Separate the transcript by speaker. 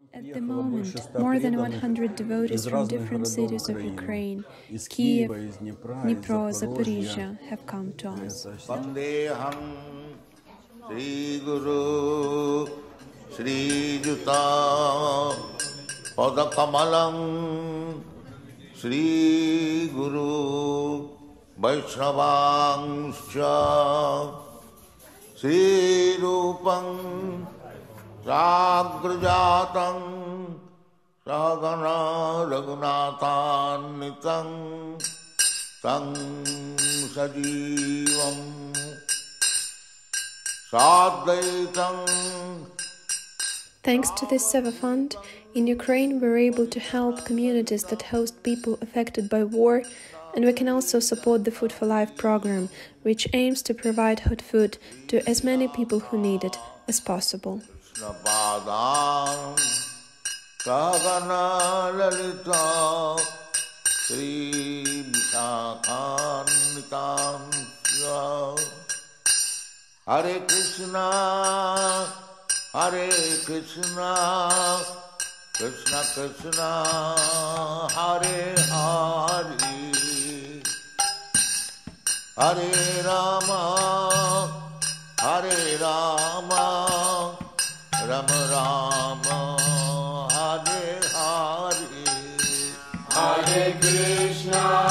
Speaker 1: At the moment, more than 100 devotees from different cities of Ukraine, Kiev, Dnipro, Zaporizhia, have come to us.
Speaker 2: Vandeham Sri Guru Sri Juta Padakamalam Sri Guru Vaishnavangscha Sri Rupam Sagrajatam Sagana Raghunathannitam Tang Sajivam Sadvaitam.
Speaker 1: Thanks to this Sewa Fund, in Ukraine we're able to help communities that host people affected by war, and we can also support the Food for Life program, which aims to provide hot food to as many people who need it as possible.
Speaker 2: Sagana Lalita Sri Vishakanitam Hare Krishna Hare Krishna Krishna Krishna Hare Hare Hare Rama Hare Rama Rama Rama Hare Hare Hare Krishna